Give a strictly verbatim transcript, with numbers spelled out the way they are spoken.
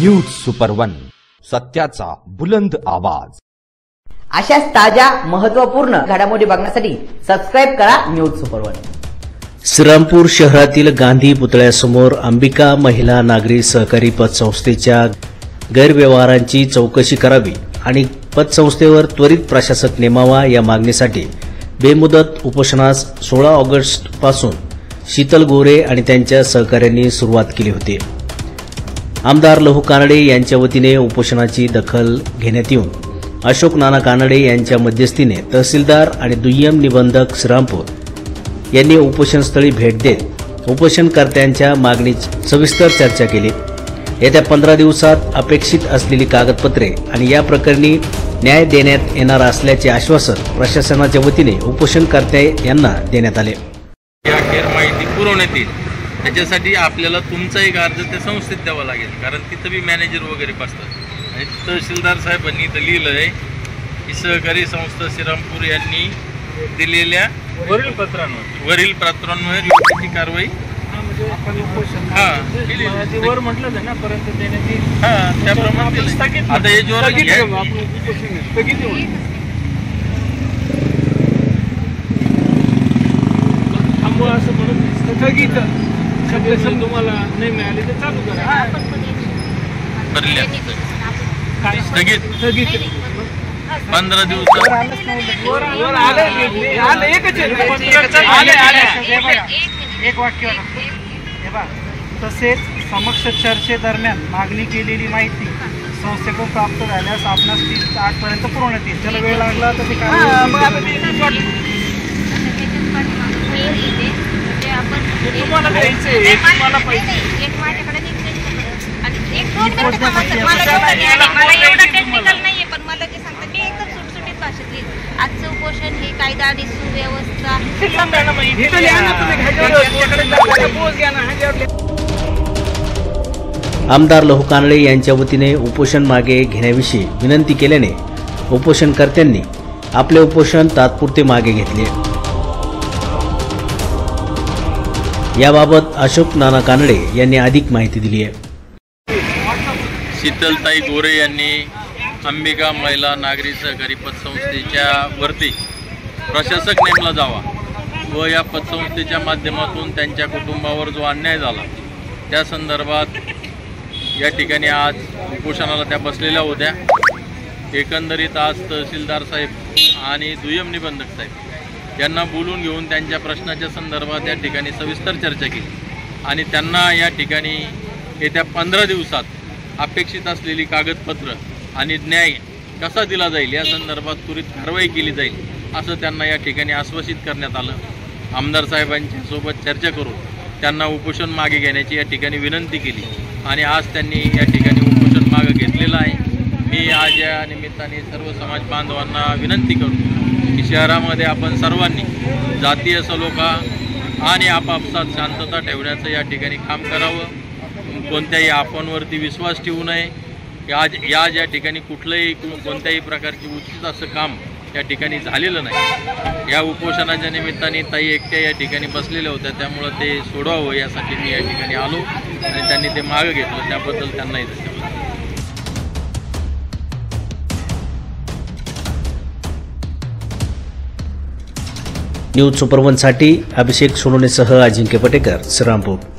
News super one, सत्याचा बुलंद आवाज। अशाच ताज्या महत्त्वपूर्ण घडामोडी बघण्यासाठी सबस्क्राइब करा न्यूज सुपर वन। श्रीरामपूर शहरातील गांधी पुतळ्यासमोर अंबिका महिला नागरी सहकारी पतसंस्थेच्या गैरव्यवहारांची चौकशी करावी आणि पतसंस्थेवर त्वरित प्रशासक नेमावा या मागणीसाठी बेमुदत उपोषणास सोळा ऑगस्ट पासून शीतल गोरे आणि त्यांच्या सहकाऱ्यांनी सुरुवात केली होती। आमदार लहू कानडे यांच्या वतीने उपोषणाची दखल घेण्यात येऊन अशोक नाना कानडे यांच्या मध्यस्थीने तहसीलदार आणि दुय्यम निबंधक श्रीरामपूर यांनी उपोषणस्थळी भेट देत उपोषणकर्त्यांच्या मागणीची सविस्तर चर्चा केली। येत्या पंधरा दिवसात अपेक्षित असलेली कागदपत्रे आणि या प्रकरणी न्याय देण्यात येणार असल्याचे आश्वासन प्रशासनाच्या वतीने उपोषणकर्ते यांना देण्यात आले। अखेर माहिती पुरवण्यात येईल त्याच्यासाठी आपल्याला तुमचा एक अर्ज त्या संस्थेत द्यावा लागेल, कारण तिथं बी मॅनेजर वगैरे बसतात आणि तहसीलदार साहेबांनी इथं लिहिलं आहे की सहकारी संस्था श्रीरामपूर यांनी दिलेल्या वरील पत्रांवर वरील पत्रांवर योग्य कारवाई वर म्हटलं ना पर्यंत देण्याची हां त्याप्रमाणे आता हे जोर थांबवा असं म्हणून स्थगित शब्द तुम्हाला नाही मिळाले तर चालू करा स्थगित स्थगित पंधरा दिवसात एक वाक्य तसेच समक्ष चर्चेदरम्यान मागणी केलेली माहिती संस्थेकडून प्राप्त झाल्यास आपणास तीस आठ पर्यंत पुरवण्यात येईल। त्याला वेळ लागला तर ते आजचं उपोषण हे कायदा आणि सुव्यवस्था आमदार लहू कानडे यांच्या वतीने उपोषण मागे घेण्याविषयी विनंती केल्याने उपोषणकर्त्यांनी आपले उपोषण तात्पुरते मागे घेतले। याबाबत अशोक नाना कानडे यांनी अधिक माहिती दिली आहे। शीतलताई गोरे यांनी अंबिका महिला नागरी सहकारी पतसंस्थेच्या वरती प्रशासक नेमला जावा व या पतसंस्थेच्या माध्यमातून त्यांच्या कुटुंबावर जो अन्याय झाला त्या संदर्भात या ठिकाणी आज उपोषणाला त्या बसलेल्या होत्या। एकंदरीत आज तहसीलदार साहेब आणि दुय्यम निबंधक साहेब यांना बोलून घेऊन त्यांच्या प्रश्नाच्या संदर्भात या ठिकाणी सविस्तर चर्चा केली आणि त्यांना या ठिकाणी येत्या पंधरा दिवसात अपेक्षित असलेली कागदपत्र आणि न्याय कसा दिला जाईल या संदर्भात त्वरित कारवाई केली जाईल असं त्यांना या ठिकाणी आश्वासित करण्यात आलं। आमदार साहेबांच्या सोबत चर्चा करून त्यांना उपोषण मागे घेण्याची या ठिकाणी विनंती केली आणि आज त्यांनी या ठिकाणी उपोषण मागे घेतलेलं आहे। मी आज या निमित्ताने सर्व समाज बांधवांना विनंती करतो की शहरामध्ये आपण सर्वांनी जातीय सलोखा आणि आपापसात शांतता ठेवण्याचं या ठिकाणी काम करावं। कोणत्याही अफवांवरती विश्वास ठेवू नये। आज या ज्या ठिकाणी कुठलंही कोणत्याही प्रकारची उचित असं काम या ठिकाणी झालेलं नाही। या उपोषणाच्या निमित्ताने ताई एकट्या या ठिकाणी बसलेल्या होत्या, त्यामुळं ते सोडवावं यासाठी मी या ठिकाणी आलो आणि त्यांनी ते मागं घेतलं, त्याबद्दल त्यांनाही धन्यवाद। न्यूज सुपर वन साठी अभिषेक सोनोनेसह अजिंक्य पटेकर, श्रीरामपूर।